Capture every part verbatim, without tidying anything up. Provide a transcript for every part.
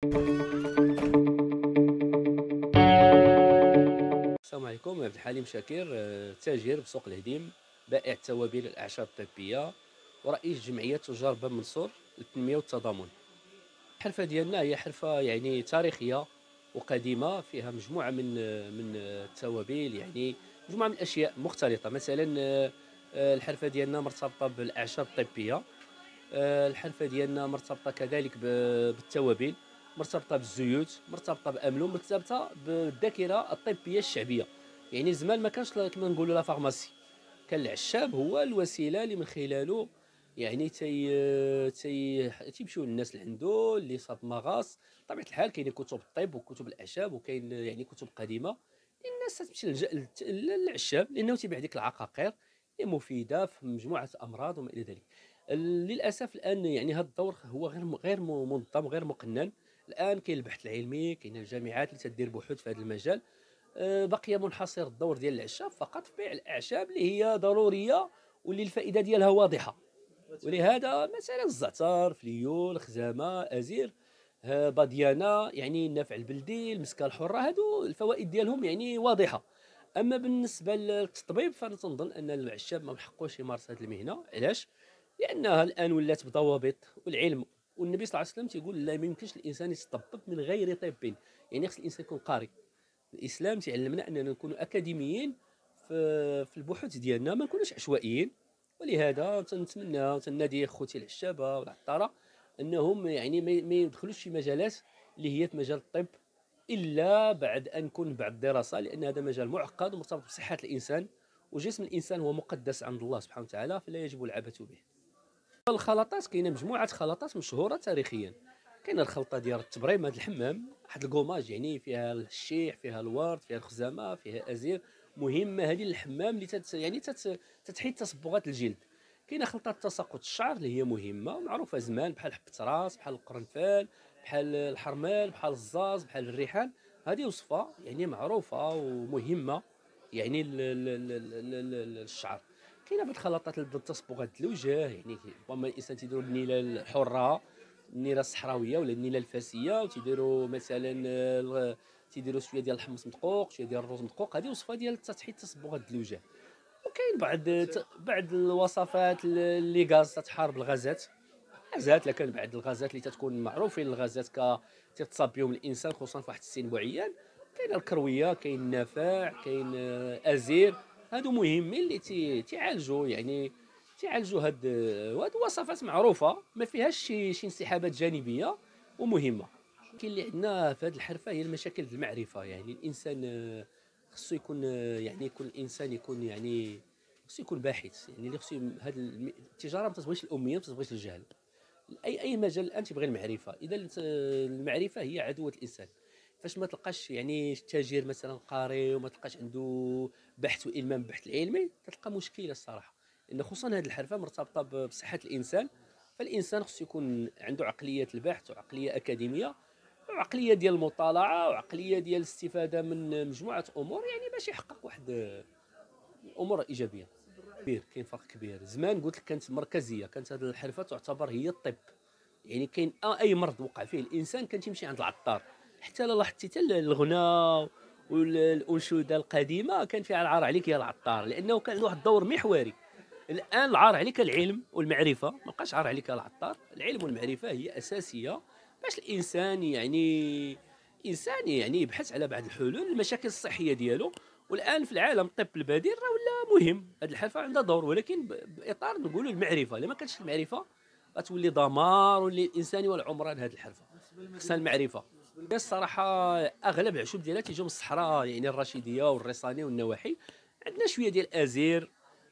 السلام عليكم. عبد الحليم شاكر، آه، تاجر بسوق الهديم، بائع التوابل والأعشاب الطبية، ورئيس جمعية تجار باب منصور للتنمية والتضامن. الحرفة ديالنا هي حرفة يعني تاريخية وقديمة، فيها مجموعة من آه، من آه، التوابل، يعني مجموعة من الأشياء مختلطة. مثلا آه، آه، الحرفة ديالنا مرتبطة بالأعشاب الطبية. آه، الحرفة ديالنا مرتبطة كذلك ب- بالتوابل، مرتبطة بالزيوت، مرتبطة بأملو، مرتبطة بالذاكرة الطبية الشعبية. يعني زمان ما كانش لا- كما نقولوا لا فارماسي، كان العشاب هو الوسيلة اللي من خلاله يعني تي تي تيمشيو الناس لعندو اللي صاب مغاص. بطبيعة الحال كاينين كتب الطب وكتب الأعشاب، وكاين يعني كتب قديمة الناس تمشي للج- للت- للعشاب لأنه تيبيع ديك العقاقير اللي مفيدة في مجموعة الأمراض وما إلى ذلك. ال- للاسف الان يعني هذا الدور هو غير م- غير م- منظم، غير مقنن. الان كاين البحث العلمي، كاين الجامعات اللي تدير بحوث في هذا المجال. آه، بقي منحصر الدور ديال العشاب فقط في بيع الاعشاب اللي هي ضروريه واللي الفائده ديالها واضحه. ولهذا مثلا الزعتر، فليول، خزامه، ازير، آه، باديانا، يعني النفع البلدي، المسكه الحره، هادو الفوائد ديالهم يعني واضحه. اما بالنسبه للتطبيب فانا تنظن ان العشاب ما محقوش يمارس هذه المهنه. علاش؟ لانها الان ولات بضوابط والعلم، والنبي صلى الله عليه وسلم تيقول لا، ما يمكنش الانسان يتطبب من غير طب. يعني خص الانسان يكون قارئ. الاسلام تعلمنا اننا نكونوا اكاديميين في في البحوث ديالنا، ما نكونوش عشوائيين. ولهذا تنتمنى وتنادي خوتي العشابه والعطاره انهم يعني ما ما يدخلوش في مجالات اللي هي في مجال الطب الا بعد ان يكون بعد الدراسه، لان هذا مجال معقد ومرتبط بصحه الانسان، وجسم الانسان هو مقدس عند الله سبحانه وتعالى، فلا يجب العبث به. الخلطات كاينه مجموعه خلطات مشهوره تاريخيا. كاينه الخلطه ديال التبريم، هذا الحمام، واحد الكوماج يعني فيها الشيح، فيها الورد، فيها الخزامه، فيها ازير. مهمه هذه الحمام اللي تت يعني تت تتحيد تصبغات الجلد. كاينه خلطه تساقط الشعر اللي هي مهمه معروفه زمان، بحال حبه راس، بحال القرنفال، بحال الحرمال، بحال الزاز، بحال الريحان. هذه وصفه يعني معروفه ومهمه، يعني ال- ال- ال- ال- ال- الشعر. كاينه بعض الخلطات اللي ضد تصبغات الوجه، يعني ربما الانسان تيديروا النيله الحره، النيله الصحراويه ولا النيله الفاسيه، وتيديروا مثلا آه، الغ- تيديروا شويه ديال الحمص مدقوق، شويه ديال الرز مدقوق. هذه وصفه ديال تحيد تصبغات الوجه. وكاين بعض ت- بعض الوصفات اللي غاز تتحارب الغازات. غازات، لكن بعض الغازات اللي تتكون معروفين الغازات ك تتصاب بهم الانسان خصوصا في واحد السن معين. كاين الكرويه، كاين النافع، كاين آه، ازير. هادو مهمين اللي تي- تيعالجوا يعني تيعالجوا هاد هاد وصفات معروفه ما فيهاش شي شي انسحابات جانبيه ومهمه. كاين اللي عندنا في هذه الحرفه هي المشاكل د المعرفه. يعني الانسان آه، خصو يكون آه، يعني يكون الانسان يكون يعني خصو يكون باحث. يعني اللي خصو هذه التجاره ما تتبغيش الاميه، ما تتبغيش الجهل. اي اي مجال الان تيبغي المعرفه. اذا الت- المعرفه هي عدوه الانسان. فاش ما تلقاش يعني التاجر مثلا قاري وما تلقاش عنده بحث والمام بالبحث العلمي، تلقى مشكله الصراحه. لان خصوصا هذه الحرفه مرتبطه ب- بصحه الانسان. فالانسان خصو يكون عنده عقليه البحث وعقليه اكاديميه وعقليه ديال المطالعه وعقليه ديال الاستفاده من مجموعه امور، يعني باش يحقق واحد الامور ايجابيه. كبير، كاين فرق كبير. زمان قلت لك كانت مركزيه، كانت هذه الحرفه تعتبر هي الطب. يعني كاين آه اي مرض وقع فيه الانسان كان تيمشي عند العطار. حتى لا لاحظتي حتى الغناء والانشوده القديمه كان فيها العار عليك يا العطار، لانه كان له واحد الدور محوري. الان العار عليك العلم والمعرفه، ما بقاش عار عليك العطار. العلم والمعرفه هي اساسيه باش الانسان يعني الانسان يعني يبحث على بعض الحلول للمشاكل الصحيه ديالو. والان في العالم الطب البديل راه ولا مهم، هذه الحرفه عندها دور، ولكن ب- باطار نقولوا المعرفه. الا ما كانتش المعرفه غتولي دمار ولي الانسان والعمران. هذه الحرفه خصها المعرفه. الصراحه اغلب العشوب ديالها تيجيو من الصحراء، يعني الرشيديه والريصاني والنواحي. عندنا شويه ديال ازير،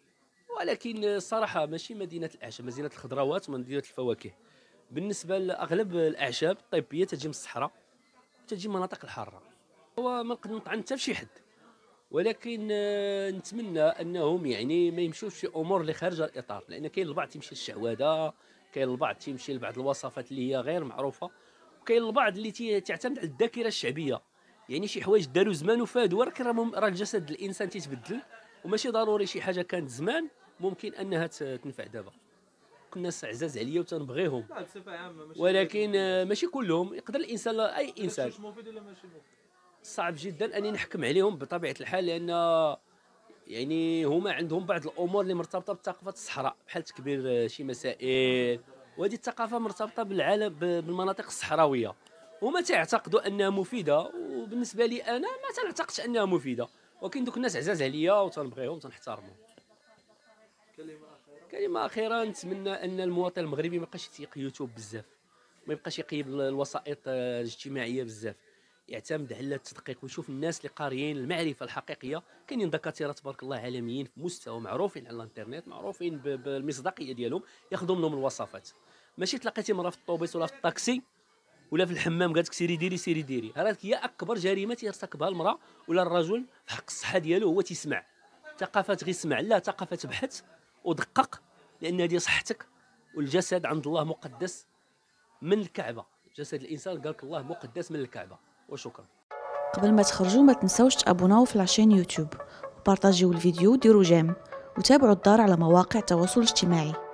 ولكن الصراحه ماشي مدينه الاعشاب، مدينه الخضروات، مدينه الفواكه. بالنسبه لاغلب الاعشاب الطبيه تجي من الصحراء، تجي من المناطق الحاره. هو ما نقدر نطعن حتى في شي حد، ولكن آه، نتمنى انهم يعني ما يمشوش في امور اللي خارج الاطار. لان كاين البعض تيمشي للشعوذه، كاين البعض تيمشي لبعض الوصفات اللي هي غير معروفه، وكاين البعض اللي تي- تعتمد على الذاكره الشعبيه. يعني شي حوايج داروا زمان وفادوا، ولكن راه مم- راه الجسد الانسان تيتبدل، وماشي ضروري شي حاجه كانت زمان ممكن انها ت- تنفع دابا. دوك الناس عزاز عليا وتنبغيهم، لا بصفه عامه ماشي، ولكن آه، ماشي كلهم. يقدر الانسان، اي انسان مش مفيد ولا ماشي مفيد. صعب جدا اني نحكم عليهم بطبيعه الحال، لان يعني هما عندهم بعض الامور اللي مرتبطه بالثقافه الصحراء، بحال تكبير آه، شي مسائل، وهذه الثقافه مرتبطه بالعالم ب- بالمناطق الصحراويه. هما تعتقدوا انها مفيده، وبالنسبه لي انا ما تنعتقدش انها مفيده، ولكن دوك الناس عزاز عليا وتنبغيهم وتنحترمهم. كلمه اخيره. كلمه اخيره، نتمنى ان المواطن المغربي ما يبقاش يتيق يوتيوب بزاف، ما يبقاش يقيب ال- الوسائط آه، الاجتماعيه بزاف، يعتمد على التدقيق ويشوف الناس اللي قاريين المعرفه الحقيقيه. كاينين دكاتره تبارك الله عالميين في مستوى، معروفين على الانترنت، معروفين ب- بالمصداقيه ديالهم، ياخذوا منهم الوصفات. ماشي تلاقيتي مرة في الطوبيس ولا في الطاكسي ولا في الحمام قالت لك سيري ديري سيري ديري. هذيك هي اكبر جريمه تيرتكبها المراه ولا الرجل في حق الصحه ديالو، هو تيسمع ثقافه غير سمع، لا، ثقافه تبحث ودقق، لان هذه صحتك. والجسد عند الله مقدس من الكعبه، جسد الانسان قال لك الله مقدس من الكعبه. وشكرا. قبل ما تخرجوا ما تنسوش تابوناو في لاشين يوتيوب وبارطاجيو الفيديو وديروا جيم وتابعوا الدار على مواقع التواصل الاجتماعي.